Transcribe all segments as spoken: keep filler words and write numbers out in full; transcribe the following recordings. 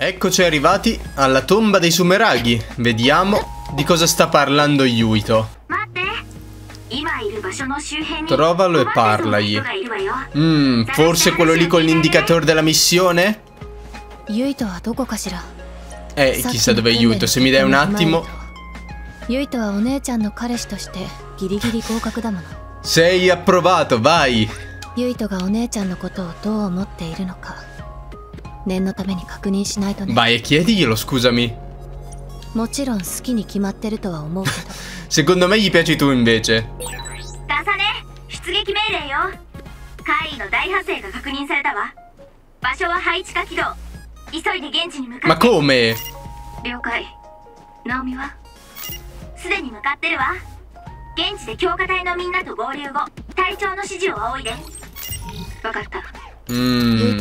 Eccoci arrivati alla tomba dei Sumeraghi. Vediamo di cosa sta parlando Yuito. Trovalo e parlagli. Mm, forse quello lì con l'indicatore della missione? Eh, chissà dove è Yuito, se mi dai un attimo. Sei approvato, vai. Vai e chiediglielo, scusami. Secondo me gli piaci tu invece. Ma come? Mm.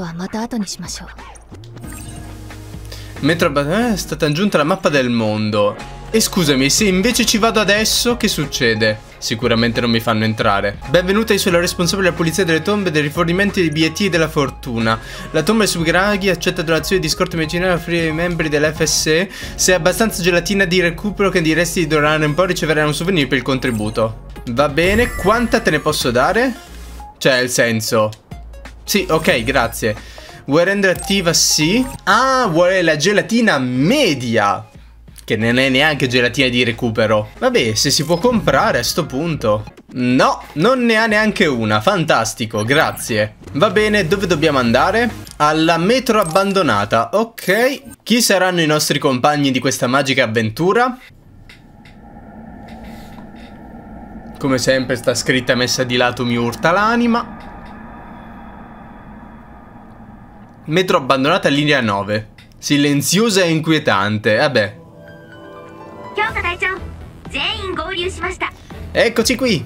Metro eh, è stata aggiunta la mappa del mondo. E scusami, se invece ci vado adesso, che succede? Sicuramente non mi fanno entrare. Benvenuta, io sono la responsabile della pulizia delle tombe e del rifornimento dei biglietti della fortuna. La tomba dei Sumeraghi accetta donazioni di scorte medicinali a offrire ai membri dell'F S E. Se hai abbastanza gelatina di recupero che di resti di donare un po', riceverai un souvenir per il contributo. Va bene, quanta te ne posso dare? Cioè, il senso... Sì, ok, grazie. Vuoi rendere attiva? Sì. Ah, vuole la gelatina media, che non è neanche gelatina di recupero. Vabbè, se si può comprare a sto punto. No, non ne ha neanche una. Fantastico, grazie. Va bene, dove dobbiamo andare? Alla metro abbandonata. Ok. Chi saranno i nostri compagni di questa magica avventura? Come sempre sta scritta messa di lato mi urta l'anima. Metro abbandonata, linea nove. Silenziosa e inquietante. Vabbè. Eccoci qui.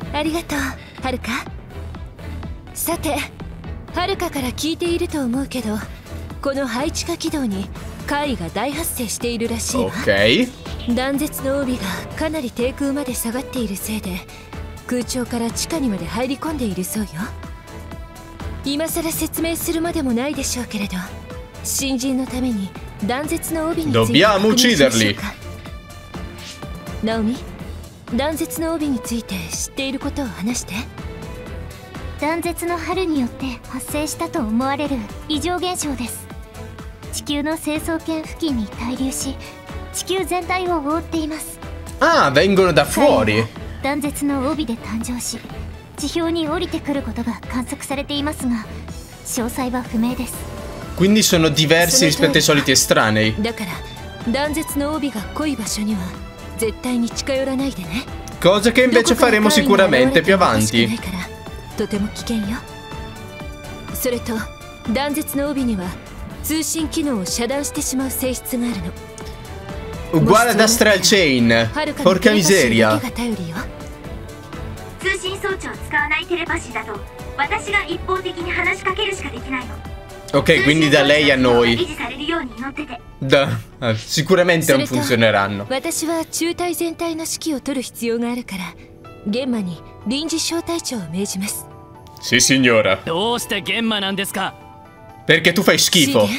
Ok. 断絶の帯がかなり低空まで下がっているせいで空調から地下にまで入り込んでいるそうよ。今さら説明するまでもないでしょうけれど、新人のために断絶の帯について確認しましょうか。ナオミ、断絶の帯について知っていることを話して。 断絶の春によって発生したと思われる異常現象です。地球の成層圏付近に滞留し、地球全体を覆っています。 Ah, vengono da fuori. 断絶の帯で誕生し、地表に降りてくることが観測されていますが、詳細は不明です。 Quindi sono diversi rispetto ai soliti estranei. だから断絶の帯が濃い場所には絶対に近寄らないでね。 Cosa che invece faremo sicuramente più avanti. とても危険よ。それと断絶の帯には通信機能を遮断してしまう性質があるの。 Uguale ad Astral Chain. Porca miseria. Ok, quindi da lei a noi. Da, eh, sicuramente non funzioneranno. Sì, signora. Perché tu fai schifo.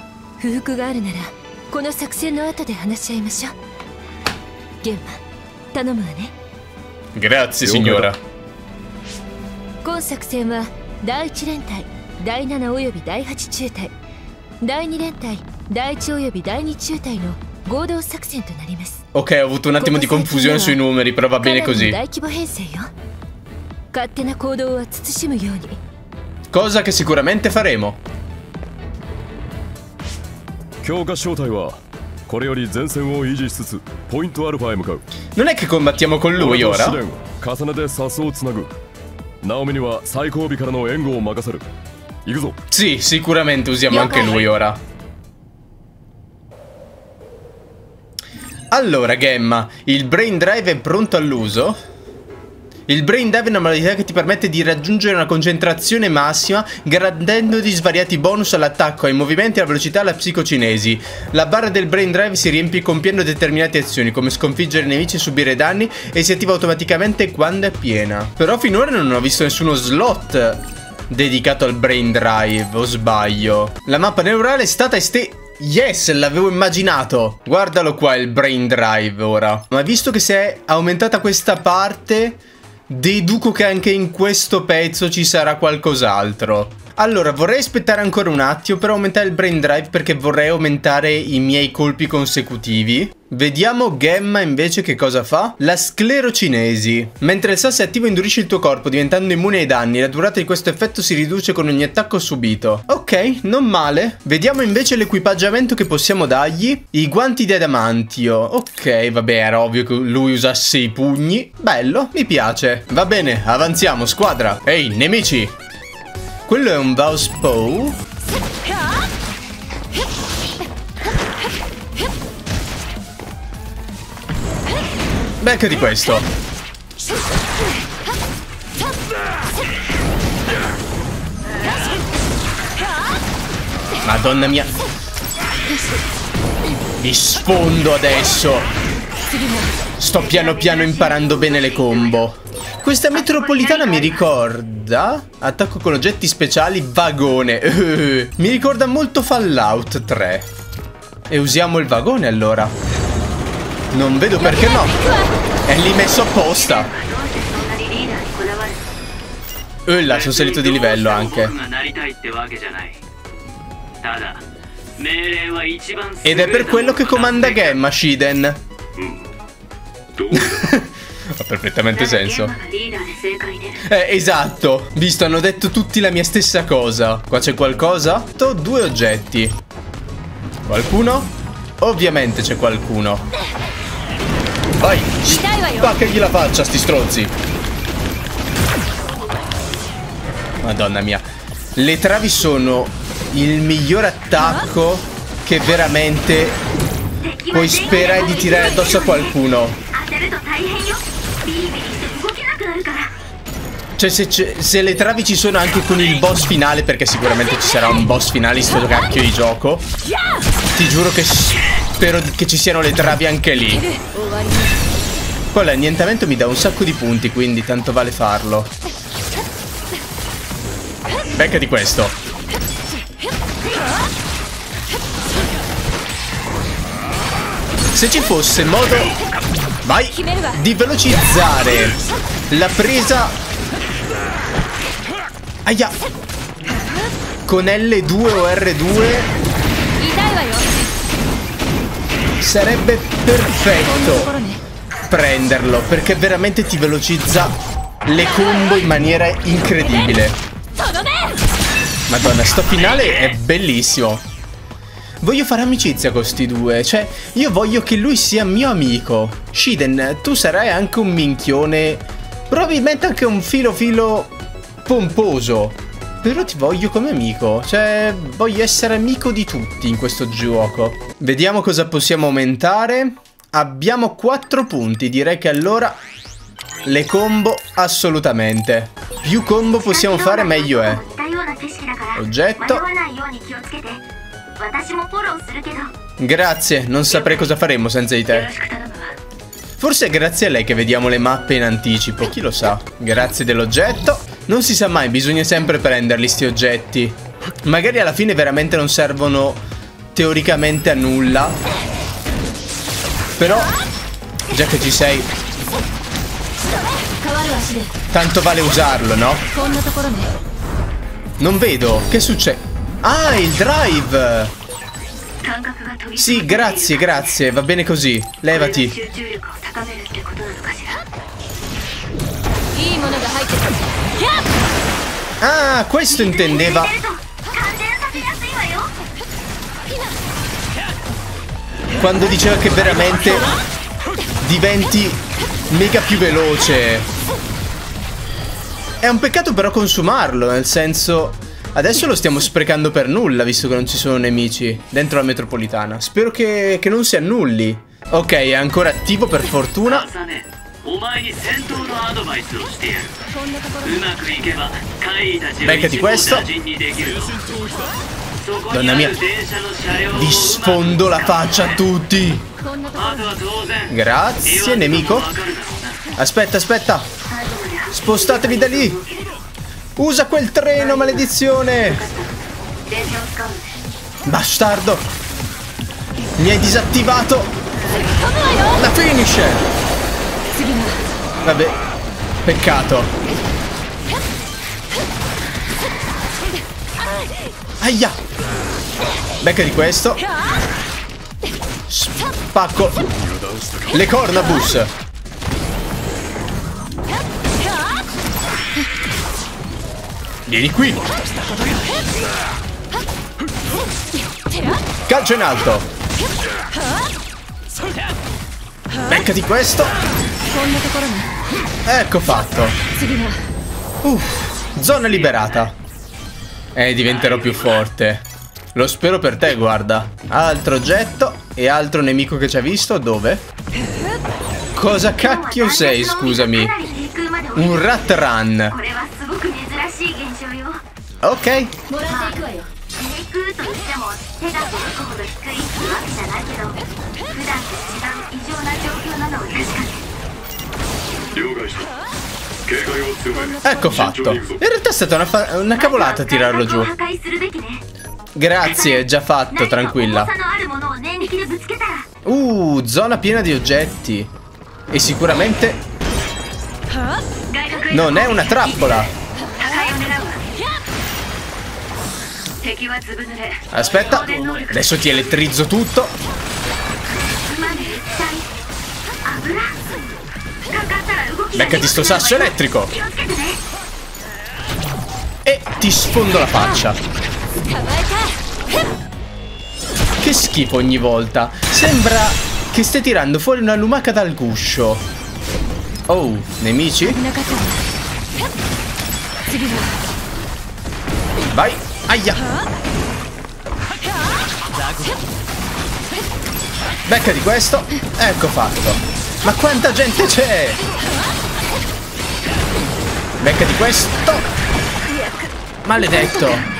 この作戦の後で話し合いましょう。ゲンマ、頼むわね。 Grazie, signora. 今作戦はだいいち連隊、だいななおよびだいはち中隊、だいに連隊、だいいちおよびだいに中隊の合同作戦となります。 Ok, ho avuto un attimo di confusione sui numeri, però va bene così. 大規模編成よ。勝手な行動は慎むように。 Cosa che sicuramente faremo. 強化小隊はこれより前線を維持しつつポイントアルファへ向かう。 Non è che combattiamo con lui ora? 重ねでサスをつなぐ。ナオミには最後尾からの援護を任せる。行くぞ。 Sì, sicuramente usiamo anche lui ora. Allora, Gemma, il Brain Drive è pronto all'uso? Il Brain Drive è una modalità che ti permette di raggiungere una concentrazione massima garantendoti svariati bonus all'attacco, ai movimenti, alla velocità e alla psicocinesi. La barra del Brain Drive si riempie compiendo determinate azioni come sconfiggere nemici e subire danni e si attiva automaticamente quando è piena. Però finora non ho visto nessuno slot dedicato al Brain Drive, o sbaglio? La mappa neurale è stata este... Yes, l'avevo immaginato. Guardalo qua il brain drive ora. Ma visto che si è aumentata questa parte, deduco che anche in questo pezzo ci sarà qualcos'altro. Allora, vorrei aspettare ancora un attimo per aumentare il brain drive, perché vorrei aumentare i miei colpi consecutivi. Vediamo Gemma invece che cosa fa. La sclerocinesi. Mentre il sasso è attivo indurisce il tuo corpo diventando immune ai danni. La durata di questo effetto si riduce con ogni attacco subito. Ok, non male. Vediamo invece l'equipaggiamento che possiamo dargli. I guanti di adamantio. Ok, vabbè, era ovvio che lui usasse i pugni. Bello, mi piace. Va bene, avanziamo, squadra. Ehi, nemici. Quello è un Vouspow. Becca di questo. Madonna mia. Vi sfondo adesso. Sto piano piano imparando bene le combo. Questa metropolitana mi ricorda attacco con oggetti speciali vagone. Uh, mi ricorda molto Fallout tre. E usiamo il vagone allora. Non vedo perché no. È lì messo apposta. Ulla, sono salito di livello anche. Ed è per quello che comanda Gemma, Shiden. Ha perfettamente senso. Eh, esatto. Visto, hanno detto tutti la mia stessa cosa. Qua c'è qualcosa? Ho due oggetti. Qualcuno? Ovviamente c'è qualcuno. Vai, spaccagli la faccia, sti stronzi. Madonna mia. Le travi sono il miglior attacco che veramente puoi sperare di tirare addosso a qualcuno. Cioè se, se le travi ci sono anche con il boss finale, perché sicuramente ci sarà un boss finale in sto cacchio di gioco, ti giuro che spero che ci siano le travi anche lì. Poi l'annientamento mi dà un sacco di punti, quindi tanto vale farlo. Becca di questo. Se ci fosse modo, vai, di velocizzare la presa. Aia. Con L due o R due sarebbe perfetto prenderlo, perché veramente ti velocizza le combo in maniera incredibile. Madonna, sto finale è bellissimo. Voglio fare amicizia con sti due. Cioè, io voglio che lui sia mio amico. Shiden, tu sarai anche un minchione, probabilmente anche un filo filo pomposo, però ti voglio come amico. Cioè, voglio essere amico di tutti in questo gioco. Vediamo cosa possiamo aumentare. Abbiamo quattro punti. Direi che allora le combo assolutamente. Più combo possiamo fare meglio è. Oggetto. Grazie, non saprei cosa faremmo senza di te. Forse è grazie a lei che vediamo le mappe in anticipo, chi lo sa. Grazie dell'oggetto. Non si sa mai, bisogna sempre prenderli sti oggetti. Magari alla fine veramente non servono teoricamente a nulla, però già che ci sei, tanto vale usarlo, no? Non vedo, che succede? Ah, il drive! Sì, grazie, grazie, va bene così. Levati. Ah, questo intendeva. Quando diceva che veramente diventi mega più veloce. È un peccato però consumarlo, nel senso, adesso lo stiamo sprecando per nulla, visto che non ci sono nemici dentro la metropolitana. Spero che, che non si annulli. Ok, è ancora attivo per fortuna. Beccati questo. Donna mia, vi sfondo la faccia a tutti. Grazie, nemico. Aspetta, aspetta. Spostatevi da lì. Usa quel treno, maledizione. Bastardo. Mi hai disattivato la finisher. Vabbè, peccato. Aia. Becca di questo. Spacco le corna, bus. Vieni qui. Calcio in alto. Beccati questo. Ecco fatto. Uff, zona liberata. Eh, diventerò più forte. Lo spero per te, guarda. Altro oggetto e altro nemico che ci ha visto. Dove? Cosa cacchio sei, scusami? Un rat run. Ok. Ecco fatto. In realtà è stata una, fa una cavolata tirarlo giù. Grazie, è già fatto, tranquilla. Uh, zona piena di oggetti. E sicuramente non è una trappola. Aspetta, adesso ti elettrizzo tutto. Beccati sto sasso elettrico. E ti sfondo la faccia. Che schifo ogni volta. Sembra che stai tirando fuori una lumaca dal guscio. Oh, nemici? Vai. Aia. Becca di questo. Ecco fatto. Ma quanta gente c'è? Becca di questo. Maledetto.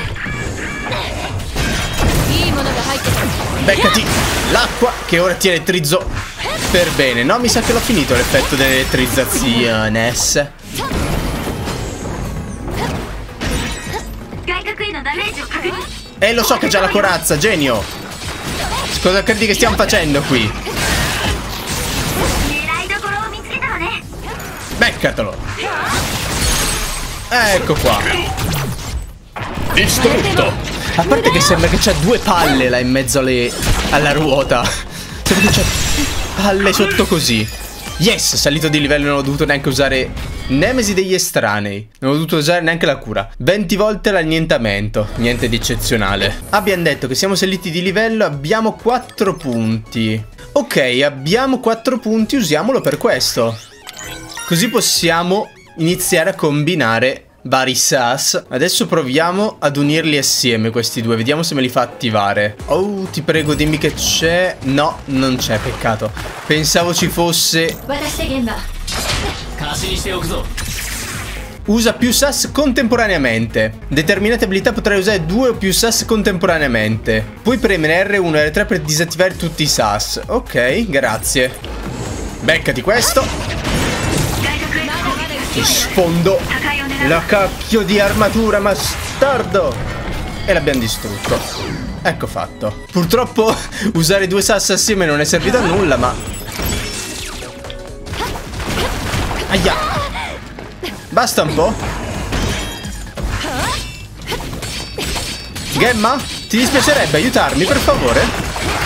Beccati l'acqua che ora ti elettrizzo per bene. No, mi sa che l'ho finito l'effetto dell'elettrizzazione. E eh, lo so che c'ha la corazza, genio. Cosa credi che stiamo facendo qui? Beccatelo. Ecco qua. Distrutto. A parte che sembra che c'ha due palle là in mezzo alle, alla ruota. Sembra che c'ha palle sotto così. Yes, salito di livello, non ho dovuto neanche usare Nemesi degli estranei. Non ho dovuto usare neanche la cura. venti volte l'annientamento. Niente di eccezionale. Abbiamo detto che siamo saliti di livello. Abbiamo quattro punti. Ok, abbiamo quattro punti. Usiamolo per questo. Così possiamo iniziare a combinare vari sas. Adesso proviamo ad unirli assieme questi due. Vediamo se me li fa attivare. Oh, ti prego, dimmi che c'è. No, non c'è, peccato. Pensavo ci fosse. Usa più sas contemporaneamente. Determinate abilità potrai usare due o più sas contemporaneamente. Puoi premere R uno e R tre per disattivare tutti i sas. Ok, grazie. Beccati questo. Ti sfondo la cacchio di armatura, bastardo. E l'abbiamo distrutto. Ecco fatto. Purtroppo usare due sas assieme non è servito a nulla, ma aia. Basta un po'. Gemma, ti dispiacerebbe aiutarmi, per favore?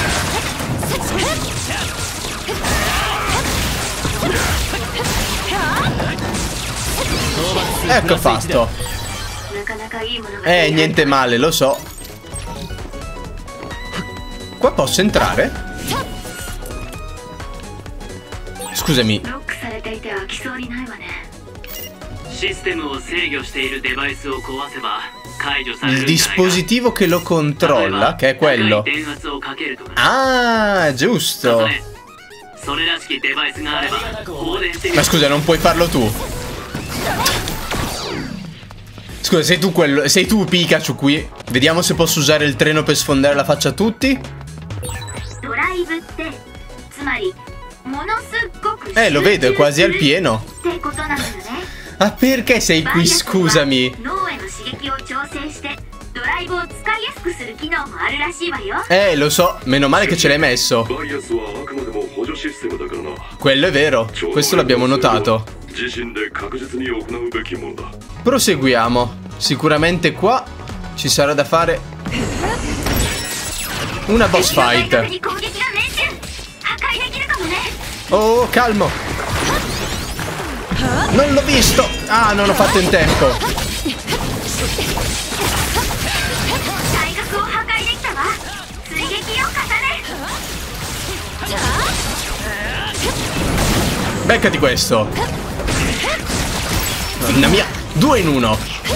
Ecco fatto. Eh, niente male, lo so. Qua posso entrare? Scusami. Il dispositivo che lo controlla, che è quello. Ah, giusto. Ma scusa, non puoi farlo tu? Scusa, sei tu quello. Sei tu Pikachu qui? Vediamo se posso usare il treno per sfondare la faccia a tutti. Eh, lo vedo, è quasi al pieno. Ah, perché sei qui, scusami? Eh, lo so, meno male che ce l'hai messo. Quello è vero, questo l'abbiamo notato. Proseguiamo. Sicuramente qua ci sarà da fare una boss fight. Oh, calmo. Non l'ho visto. Ah, non ho fatto in tempo. Beccati questo. Mamma mia, due in uno.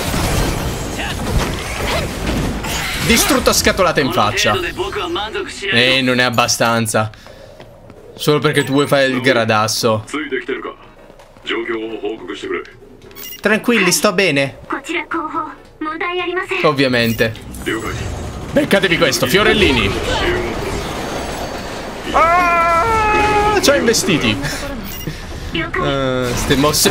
Distrutto a scatolata in faccia. E non è abbastanza. Solo perché tu vuoi fare il gradasso. Tranquilli, sto bene. Ovviamente. Beccatevi questo, fiorellini. Ah, ci ha investiti. Uh, ste mosse.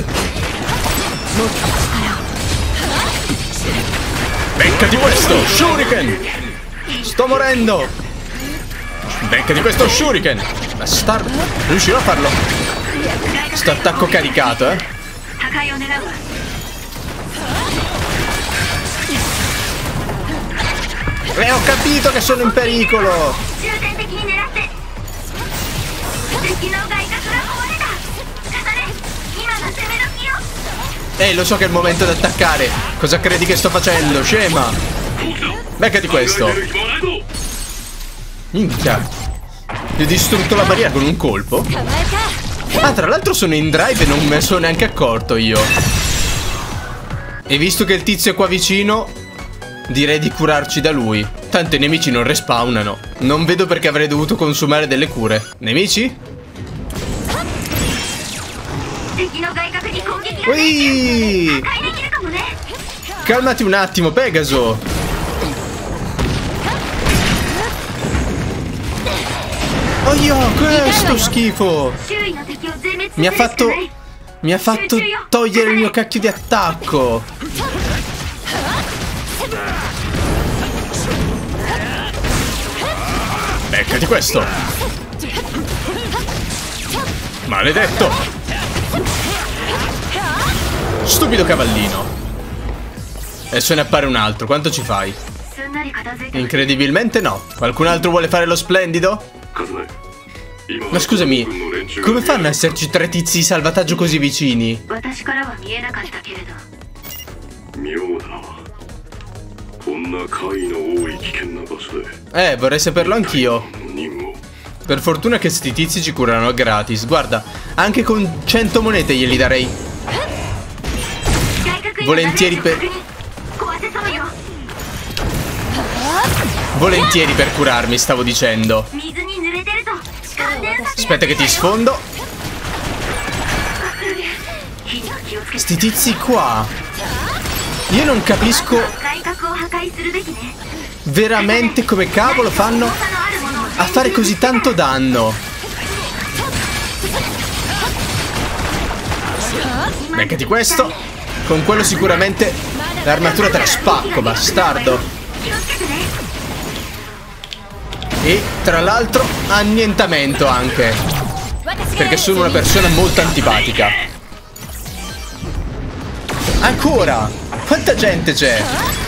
Beccati questo, shuriken. Sto morendo. Beccati questo shuriken. Bastardo. Riuscirò a farlo. Sto attacco caricato, eh. E ho capito che sono in pericolo. Ehi, lo so che è il momento di attaccare. Cosa credi che sto facendo, scema? Beccati questo. Minchia. Gli ho distrutto la barriera con un colpo. Ah, tra l'altro sono in drive e non me ne sono neanche accorto io. E visto che il tizio è qua vicino, direi di curarci da lui. Tanto i nemici non respawnano. Non vedo perché avrei dovuto consumare delle cure. Nemici? Ui! Calmati un attimo, Pegaso. Oh io, questo schifo. Mi ha fatto Mi ha fatto togliere il mio cacchio di attacco. Beccati questo. Maledetto. Stupido cavallino. Adesso ne appare un altro. Quanto ci fai? Incredibilmente no. Qualcun altro vuole fare lo splendido? Ma scusami, come fanno a esserci tre tizi di salvataggio così vicini? Eh, vorrei saperlo anch'io. Per fortuna che sti tizi ci curano gratis. Guarda, anche con cento monete glieli darei. Volentieri per... Volentieri per curarmi, stavo dicendo. Aspetta che ti sfondo. Sti tizi qua. Io non capisco veramente come cavolo fanno a fare così tanto danno. Beccati questo. Con quello sicuramente l'armatura te la spacco, bastardo. E tra l'altro annientamento anche, perché sono una persona molto antipatica. Ancora? Quanta gente c'è?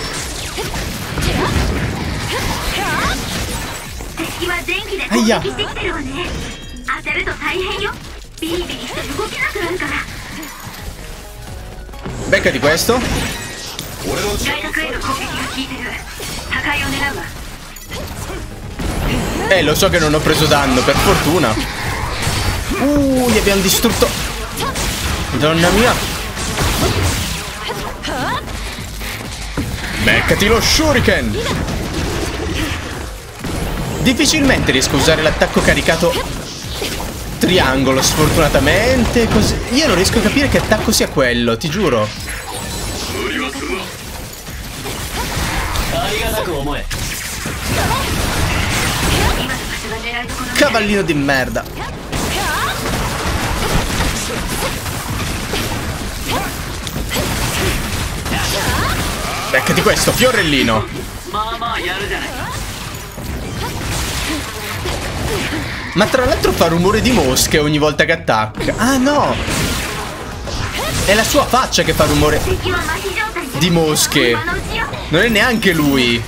Aia. Beccati questo. Eh, lo so che non ho preso danno, per fortuna. Uh, gli abbiamo distrutto. Madonna mia. Beccati lo shuriken. Difficilmente riesco a usare l'attacco caricato triangolo, sfortunatamente. Così. Io non riesco a capire che attacco sia quello, ti giuro. Cavallino di merda. Beccati questo, fiorellino. Ma tra l'altro fa rumore di mosche ogni volta che attacca. Ah no! È la sua faccia che fa rumore di mosche. Non è neanche lui.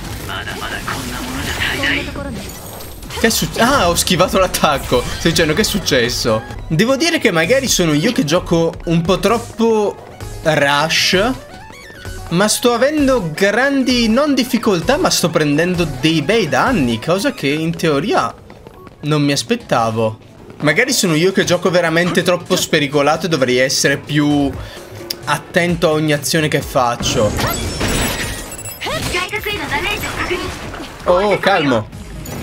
Che è successo? Ah, ho schivato l'attacco. Stai dicendo che è successo? Devo dire che magari sono io che gioco un po' troppo rush, ma sto avendo grandi, non difficoltà, ma sto prendendo dei bei danni, cosa che in teoria non mi aspettavo. Magari sono io che gioco veramente troppo spericolato e dovrei essere più attento a ogni azione che faccio. Oh, calmo.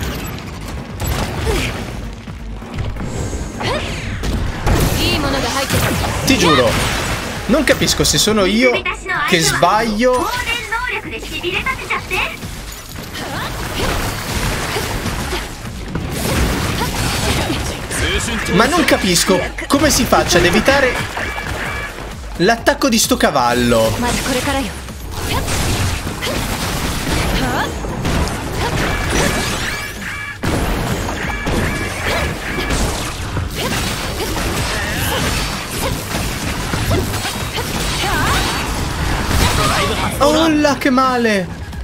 Ti giuro, non capisco se sono io che sbaglio. Ma non capisco come si faccia ad evitare l'attacco di sto cavallo. Oh là, che male!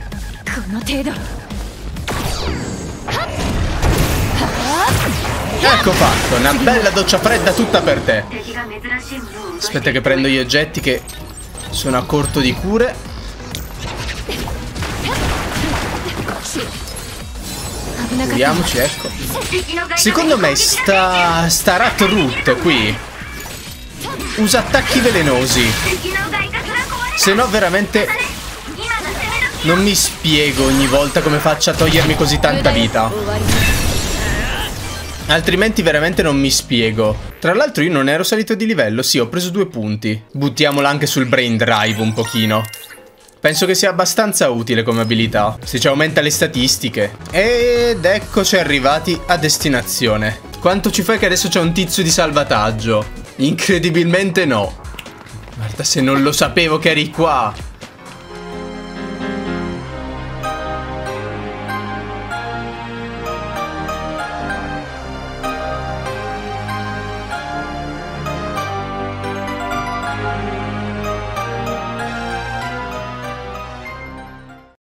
Ecco fatto, una bella doccia fredda tutta per te. Aspetta che prendo gli oggetti che sono a corto di cure. Curiamoci, ecco. Secondo me sta, sta Rat Root qui usa attacchi velenosi. Se no veramente non mi spiego ogni volta come faccia a togliermi così tanta vita. Altrimenti veramente non mi spiego. Tra l'altro io non ero salito di livello. Sì, ho preso due punti. Buttiamola anche sul brain drive un pochino. Penso che sia abbastanza utile come abilità, se ci aumenta le statistiche. Ed eccoci arrivati a destinazione. Quanto ci fai che adesso c'è un tizio di salvataggio? Incredibilmente no. Guarda, se non lo sapevo che eri qua.